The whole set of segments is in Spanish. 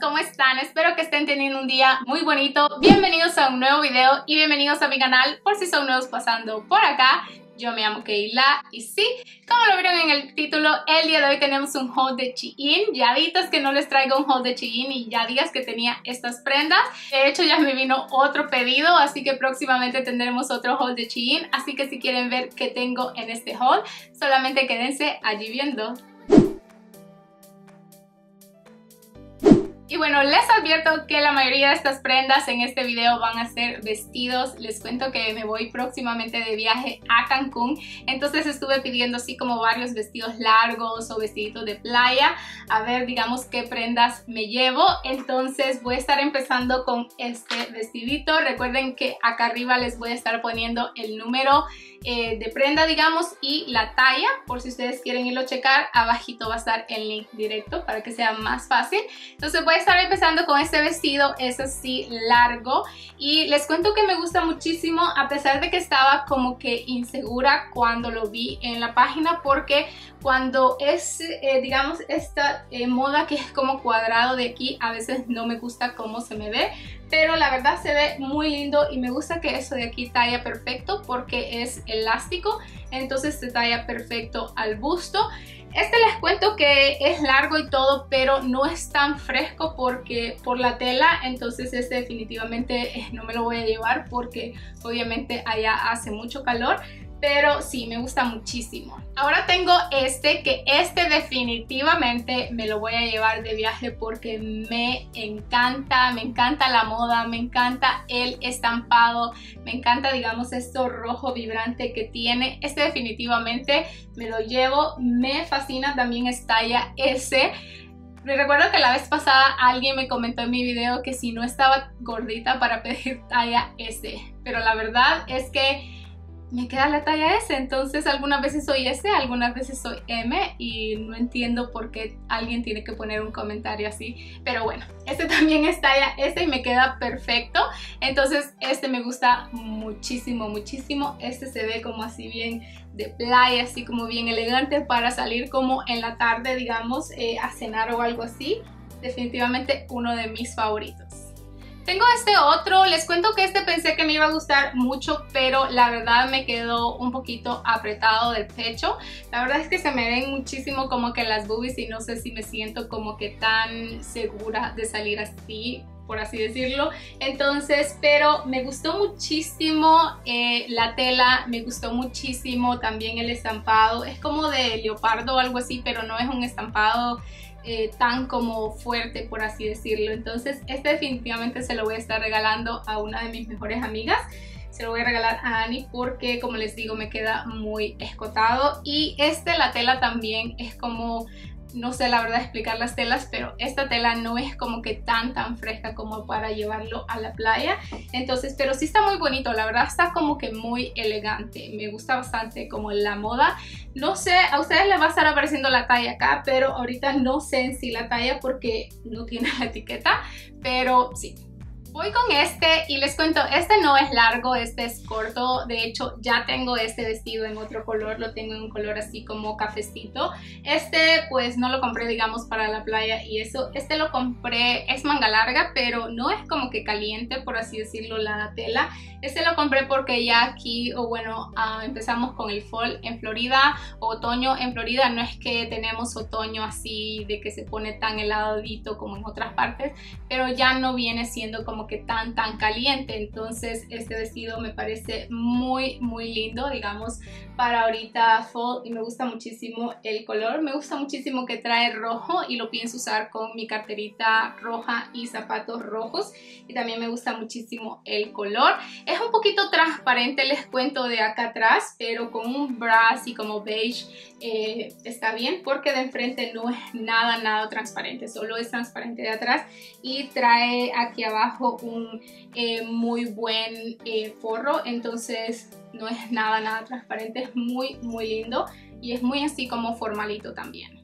¿cómo están? Espero que estén teniendo un día muy bonito. Bienvenidos a un nuevo video y bienvenidos a mi canal por si son nuevos pasando por acá. Yo me llamo Keila y sí, como lo vieron en el título, el día de hoy tenemos un haul de Shein. Ya días que no les traigo un haul de Shein y ya días que tenía estas prendas. De hecho ya me vino otro pedido, así que próximamente tendremos otro haul de Shein. Así que si quieren ver qué tengo en este haul, solamente quédense allí viendo. Y bueno, les advierto que la mayoría de estas prendas en este video van a ser vestidos. Les cuento que me voy próximamente de viaje a Cancún, entonces estuve pidiendo así como varios vestidos largos o vestiditos de playa, a ver digamos qué prendas me llevo. Entonces voy a estar empezando con este vestidito. Recuerden que acá arriba les voy a estar poniendo el número de prenda digamos y la talla, por si ustedes quieren irlo a checar. Abajito va a estar el link directo para que sea más fácil. Entonces voy a estar empezando con este vestido, es así largo, y les cuento que me gusta muchísimo, a pesar de que estaba como que insegura cuando lo vi en la página, porque cuando es digamos esta moda que es como cuadrado de aquí, a veces no me gusta cómo se me ve, pero la verdad se ve muy lindo y me gusta que eso de aquí talla perfecto porque es elástico, entonces se talla perfecto al busto. Este les cuento que es largo y todo, pero no es tan fresco porque por la tela, entonces este definitivamente no me lo voy a llevar porque obviamente allá hace mucho calor. Pero sí, me gusta muchísimo. Ahora tengo este, que este definitivamente me lo voy a llevar de viaje porque me encanta la moda, me encanta el estampado, me encanta digamos esto rojo vibrante que tiene. Este definitivamente me lo llevo, me fascina, también es talla S. Recuerdo que la vez pasada alguien me comentó en mi video que si no estaba gordita para pedir talla S, pero la verdad es que me queda la talla S, entonces algunas veces soy S, algunas veces soy M y no entiendo por qué alguien tiene que poner un comentario así, pero bueno, este también es talla S y me queda perfecto, entonces este me gusta muchísimo, este se ve como así bien de playa, así como bien elegante para salir como en la tarde digamos a cenar o algo así, definitivamente uno de mis favoritos. Tengo este otro, les cuento que este pensé que me iba a gustar mucho, pero la verdad me quedó un poquito apretado del pecho. La verdad es que se me ven muchísimo como que las boobies y no sé si me siento como que tan segura de salir así, por así decirlo. Entonces, pero me gustó muchísimo la tela, me gustó muchísimo también el estampado. Es como de leopardo o algo así, pero no es un estampado tan como fuerte, por así decirlo. Entonces este definitivamente se lo voy a estar regalando a una de mis mejores amigas. Se lo voy a regalar a Ani porque, como les digo, me queda muy escotado. Y la tela también es como, no sé la verdad explicar las telas, pero esta tela no es como que tan fresca como para llevarlo a la playa. Entonces, pero sí está muy bonito, la verdad está como que muy elegante. Me gusta bastante como la moda. No sé, a ustedes les va a estar apareciendo la talla acá, pero ahorita no sé en sí la talla porque no tiene la etiqueta, pero sí. Voy con este y les cuento, este no es largo, este es corto. De hecho ya tengo este vestido en otro color, lo tengo en un color así como cafecito. Este pues no lo compré digamos para la playa y eso. Este lo compré, es manga larga, pero no es como que caliente por así decirlo la tela. Este lo compré porque ya aquí, o bueno, empezamos con el fall en Florida, otoño en Florida. No es que tenemos otoño así de que se pone tan heladito como en otras partes, pero ya no viene siendo como que tan caliente. Entonces este vestido me parece muy lindo digamos para ahorita fall y me gusta muchísimo el color. Me gusta muchísimo que trae rojo y lo pienso usar con mi carterita roja y zapatos rojos, y también me gusta muchísimo el color. Es un poquito transparente, les cuento, de acá atrás, pero con un bra así como beige está bien porque de enfrente no es nada transparente, solo es transparente de atrás, y trae aquí abajo un muy buen forro, entonces no es nada transparente, es muy lindo y es muy así como formalito también.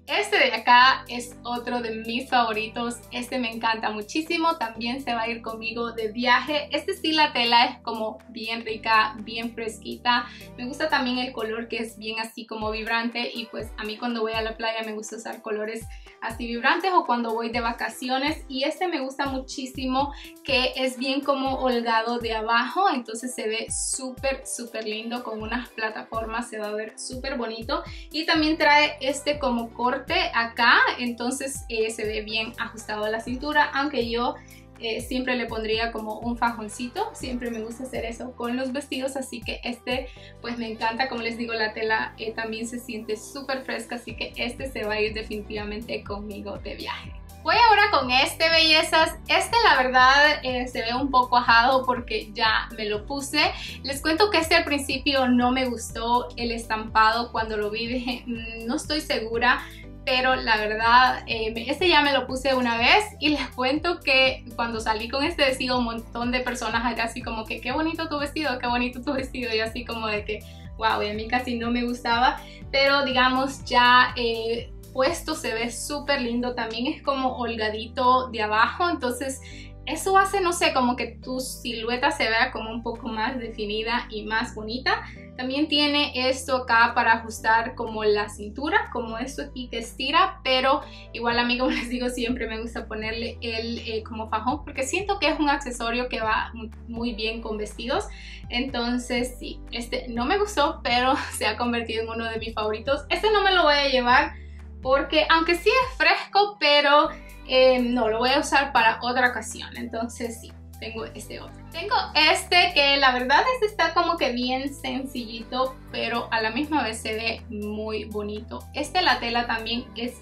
Este de acá es otro de mis favoritos, este me encanta muchísimo, también se va a ir conmigo de viaje. Este sí, la tela es como bien rica, bien fresquita, me gusta también el color que es bien así como vibrante, y pues a mí cuando voy a la playa me gusta usar colores así vibrantes o cuando voy de vacaciones. Y este me gusta muchísimo, que es bien como holgado de abajo, entonces se ve súper lindo con unas plataformas, se va a ver súper bonito. Y también trae este como corte acá, entonces se ve bien ajustado a la cintura, aunque yo siempre le pondría como un fajoncito, siempre me gusta hacer eso con los vestidos, así que este pues me encanta. Como les digo, la tela también se siente súper fresca, así que este se va a ir definitivamente conmigo de viaje. Voy ahora con este, bellezas. Este la verdad se ve un poco ajado porque ya me lo puse. Les cuento que este al principio no me gustó el estampado. Cuando lo vi dije, no estoy segura, pero la verdad este ya me lo puse una vez y les cuento que cuando salí con este vestido un montón de personas acá así como que qué bonito tu vestido, qué bonito tu vestido, y así como de que wow, y a mí casi no me gustaba, pero digamos ya puesto se ve súper lindo. También es como holgadito de abajo, entonces eso hace, no sé, como que tu silueta se vea como un poco más definida y más bonita. También tiene esto acá para ajustar como la cintura, como esto aquí que estira, pero igual a mí, como les digo, siempre me gusta ponerle el como fajón porque siento que es un accesorio que va muy bien con vestidos. Entonces sí, este no me gustó, pero se ha convertido en uno de mis favoritos. Este no me lo voy a llevar porque aunque sí es fresco, pero no, lo voy a usar para otra ocasión. Entonces sí, tengo este otro. Tengo este que la verdad este está como que bien sencillito, pero a la misma vez se ve muy bonito. La tela también es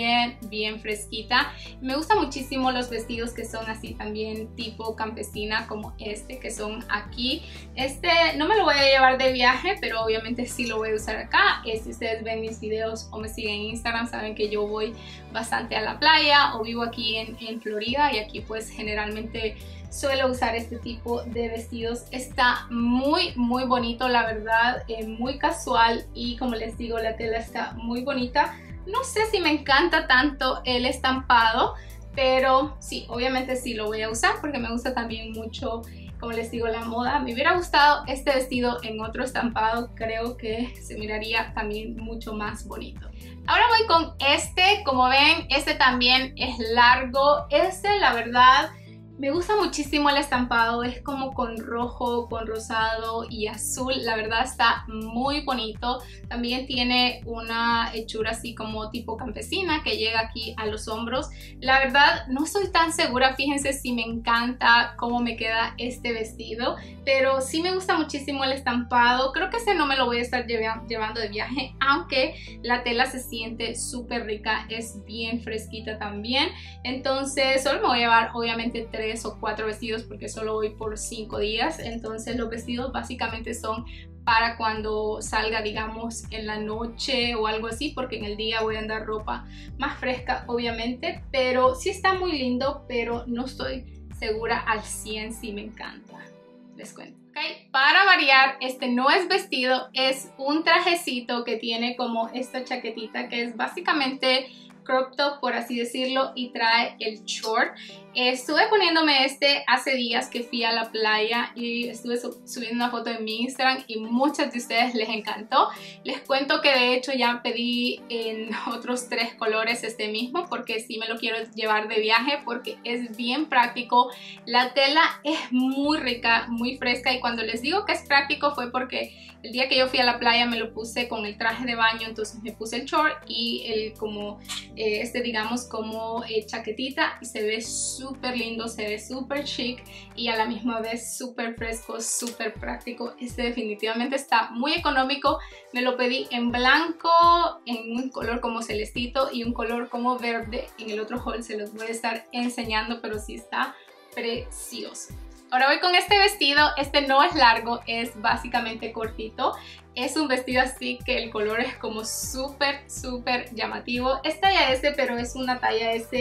bien fresquita. Me gustan muchísimo los vestidos que son así también tipo campesina, como este que son aquí. Este no me lo voy a llevar de viaje, pero obviamente sí lo voy a usar acá. Si ustedes ven mis videos o me siguen en Instagram, saben que yo voy bastante a la playa o vivo aquí en Florida, y aquí pues generalmente suelo usar este tipo de vestidos. Está muy bonito, la verdad, muy casual, y como les digo, la tela está muy bonita. No sé si me encanta tanto el estampado, pero sí, obviamente sí lo voy a usar porque me gusta también mucho, como les digo, la moda. Me hubiera gustado este vestido en otro estampado, creo que se miraría también mucho más bonito. Ahora voy con este. Como ven, este también es largo. La verdad, me gusta muchísimo el estampado, es como con rojo, con rosado y azul. La verdad está muy bonito. También tiene una hechura así como tipo campesina que llega aquí a los hombros. La verdad no estoy tan segura, fíjense, si me encanta cómo me queda este vestido, pero sí me gusta muchísimo el estampado. Creo que ese no me lo voy a estar llevando de viaje, aunque la tela se siente súper rica, es bien fresquita también. Entonces solo me voy a llevar obviamente 3 o 4 vestidos porque solo voy por 5 días. Entonces los vestidos básicamente son para cuando salga, digamos, en la noche o algo así, porque en el día voy a andar ropa más fresca obviamente. Pero sí está muy lindo, pero no estoy segura al 100 si me encanta, les cuento. Okay. Para variar, este no es vestido, es un trajecito que tiene como esta chaquetita que es básicamente crop top, por así decirlo, y trae el short. Estuve poniéndome este hace días que fui a la playa y estuve subiendo una foto en mi Instagram y muchas de ustedes les encantó. Les cuento que de hecho ya pedí en otros 3 colores este mismo porque sí me lo quiero llevar de viaje porque es bien práctico. La tela es muy rica, muy fresca, y cuando les digo que es práctico fue porque el día que yo fui a la playa me lo puse con el traje de baño, entonces me puse el short y el como digamos como chaquetita, y se ve súper lindo, se ve súper chic y a la misma vez súper fresco, súper práctico. Este definitivamente está muy económico. Me lo pedí en blanco, en un color como celestito y un color como verde. En el otro haul se los voy a estar enseñando, pero sí está precioso. Ahora voy con este vestido. Este no es largo, es básicamente cortito. Es un vestido así que el color es como súper llamativo. Es talla S, pero es una talla S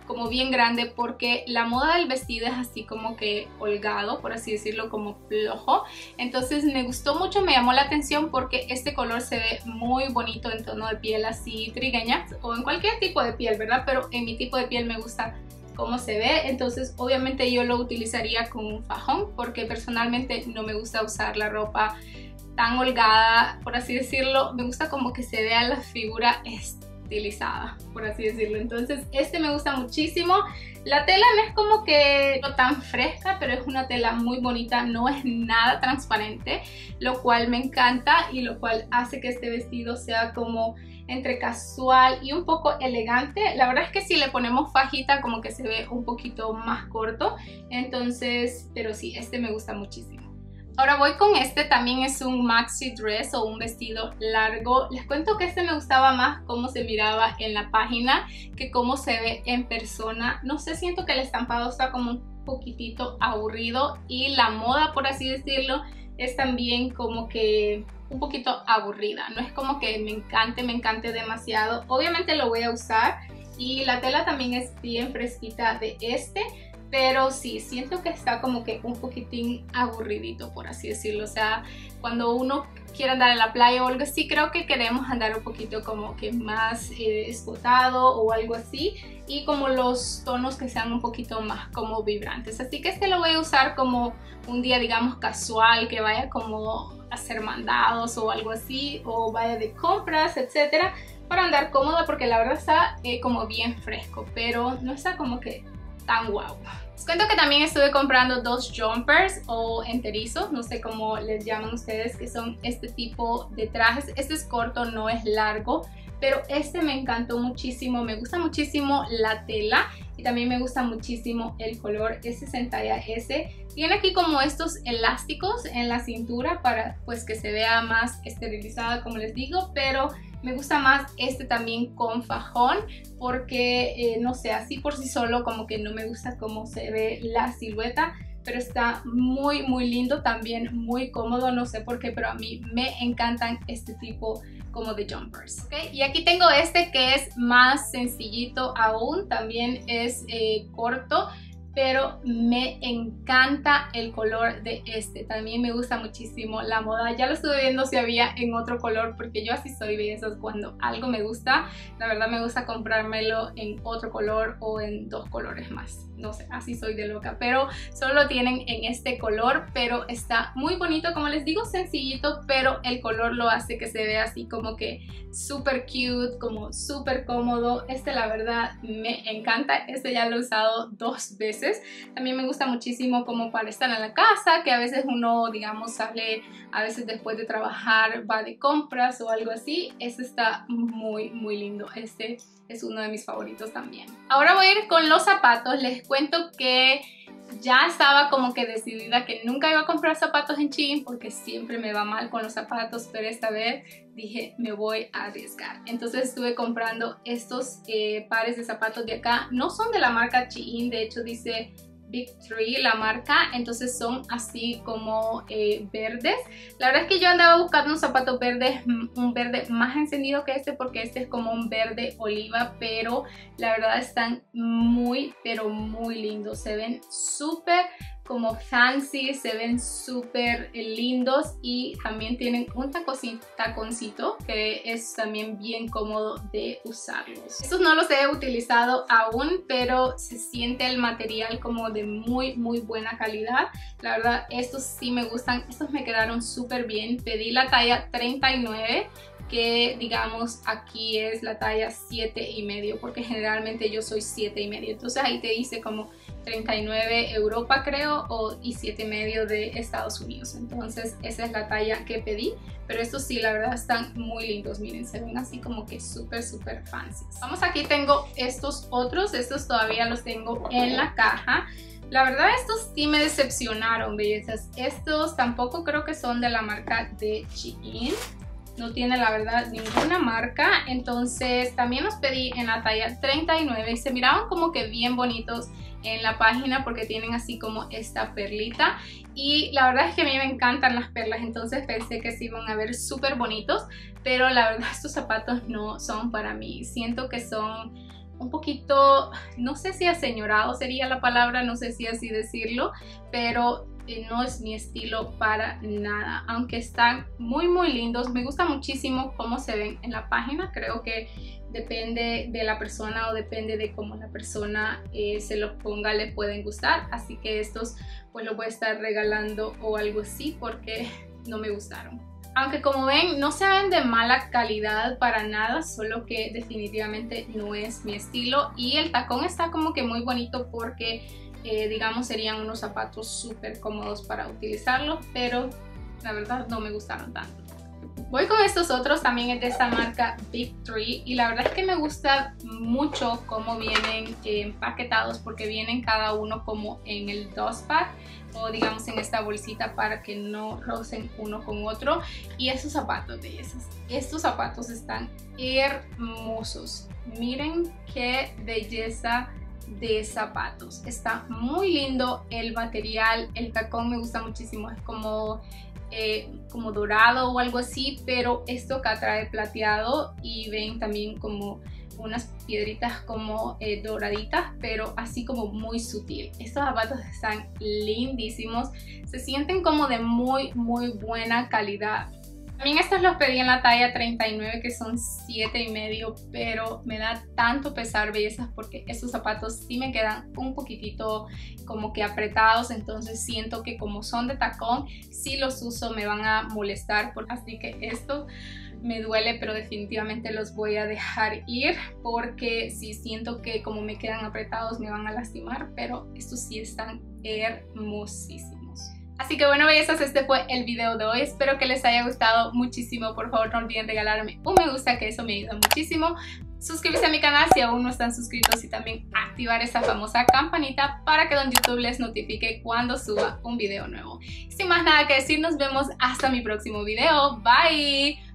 como bien grande, porque la moda del vestido es así como que holgado, por así decirlo, como flojo. Entonces me gustó mucho, me llamó la atención porque este color se ve muy bonito en tono de piel así trigueña o en cualquier tipo de piel, ¿verdad? Pero en mi tipo de piel me gusta cómo se ve, entonces obviamente yo lo utilizaría con un fajón porque personalmente no me gusta usar la ropa tan holgada, por así decirlo. Me gusta como que se vea la figura estilizada, por así decirlo. Entonces este me gusta muchísimo. La tela no es como que no tan fresca, pero es una tela muy bonita, no es nada transparente, lo cual me encanta y lo cual hace que este vestido sea como entre casual y un poco elegante. La verdad es que si le ponemos fajita como que se ve un poquito más corto, entonces, pero sí, este me gusta muchísimo. Ahora voy con este, también es un maxi dress o un vestido largo. Les cuento que este me gustaba más cómo se miraba en la página que cómo se ve en persona. No sé, siento que el estampado está como un poquitito aburrido y la moda, por así decirlo, es también como que un poquito aburrida. No es como que me encante demasiado. Obviamente lo voy a usar y la tela también es bien fresquita de este. Pero sí, siento que está como que un poquitín aburridito, por así decirlo. O sea, cuando uno quiere andar en la playa o algo así, creo que queremos andar un poquito como que más escotado o algo así. Y como los tonos que sean un poquito más como vibrantes. Así que este lo voy a usar como un día, digamos, casual, que vaya como a hacer mandados o algo así. O vaya de compras, etcétera, para andar cómoda, porque la verdad está como bien fresco. Pero no está como que tan guau. Les cuento que también estuve comprando dos jumpers o enterizos, no sé cómo les llaman ustedes, que son este tipo de trajes. Este es corto, no es largo, pero este me encantó muchísimo. Me gusta muchísimo la tela y también me gusta muchísimo el color. Este es en talla S. Tiene aquí como estos elásticos en la cintura para pues que se vea más esterilizada, como les digo, pero me gusta más este también con fajón porque, no sé, así por sí solo como que no me gusta cómo se ve la silueta, pero está muy lindo, también muy cómodo, no sé por qué, pero a mí me encantan este tipo como de jumpers. ¿Okay? Y aquí tengo este que es más sencillito aún, también es corto, pero me encanta el color de este. También me gusta muchísimo la moda. Ya lo estuve viendo si había en otro color, porque yo así soy de esos. Cuando algo me gusta, la verdad me gusta comprármelo en otro color o en dos colores más. No sé, así soy de loca, pero solo lo tienen en este color, pero está muy bonito, como les digo, sencillito, pero el color lo hace que se vea así como que súper cute, como súper cómodo. Este la verdad me encanta, este ya lo he usado 2 veces. También me gusta muchísimo como para estar en la casa, que a veces uno, digamos, sale a veces después de trabajar, va de compras o algo así. Este está muy lindo, este es uno de mis favoritos también. Ahora voy a ir con los zapatos. Les cuento que ya estaba como que decidida que nunca iba a comprar zapatos en Shein porque siempre me va mal con los zapatos, pero esta vez dije me voy a arriesgar. Entonces estuve comprando estos pares de zapatos de acá. No son de la marca Shein, de hecho dice Big Tree la marca, entonces son así como verdes. La verdad es que yo andaba buscando unos zapatos verdes, un verde más encendido que este, porque este es como un verde oliva, pero la verdad están muy lindos. Se ven súper como fancy, se ven súper lindos y también tienen un taconcito que es también bien cómodo de usarlos. Estos no los he utilizado aún, pero se siente el material como de muy buena calidad. La verdad estos sí me gustan, estos me quedaron súper bien. Pedí la talla 39, que digamos aquí es la talla 7,5, porque generalmente yo soy 7,5, entonces ahí te dice como 39 Europa creo y 7,5 de Estados Unidos. Entonces esa es la talla que pedí, pero estos sí la verdad están muy lindos. Miren, se ven así como que súper fancy. Vamos, aquí tengo estos otros, estos todavía los tengo en la caja. La verdad estos sí me decepcionaron, bellezas. Estos tampoco creo que son de la marca de Shein. No tiene la verdad ninguna marca, entonces también los pedí en la talla 39 y se miraban como que bien bonitos en la página porque tienen así como esta perlita y la verdad es que a mí me encantan las perlas, entonces pensé que se iban a ver súper bonitos, pero la verdad estos zapatos no son para mí. Siento que son un poquito, no sé si aseñorado sería la palabra, no sé si así decirlo, pero no es mi estilo para nada, aunque están muy lindos. Me gusta muchísimo cómo se ven en la página. Creo que depende de la persona o depende de cómo la persona se los ponga, le pueden gustar, así que estos pues los voy a estar regalando o algo así porque no me gustaron. Aunque como ven no se ven de mala calidad para nada, solo que definitivamente no es mi estilo. Y el tacón está como que muy bonito porque digamos serían unos zapatos súper cómodos para utilizarlos, pero la verdad no me gustaron tanto. Voy con estos otros, también es de esta marca Big Tree, y la verdad es que me gusta mucho cómo vienen empaquetados, porque vienen cada uno como en el dust pack o digamos en esta bolsita para que no rocen uno con otro. Y estos zapatos, bellezas, estos zapatos están hermosos. Miren qué belleza de zapatos, está muy lindo el material. El tacón me gusta muchísimo, es como dorado o algo así, pero esto acá trae plateado y ven también como unas piedritas como doraditas, pero así como muy sutil. Estos zapatos están lindísimos, se sienten como de muy buena calidad. También estos los pedí en la talla 39, que son 7,5, pero me da tanto pesar, bellezas, porque estos zapatos sí me quedan un poquitito como que apretados, entonces siento que como son de tacón, si los uso me van a molestar, así que esto me duele, pero definitivamente los voy a dejar ir porque sí siento que como me quedan apretados me van a lastimar, pero estos sí están hermosísimos. Así que bueno, bellezas, este fue el video de hoy. Espero que les haya gustado muchísimo. Por favor, no olviden regalarme un me gusta, que eso me ayuda muchísimo. Suscribirse a mi canal si aún no están suscritos y también activar esa famosa campanita para que don YouTube les notifique cuando suba un video nuevo. Sin más nada que decir, nos vemos hasta mi próximo video. Bye.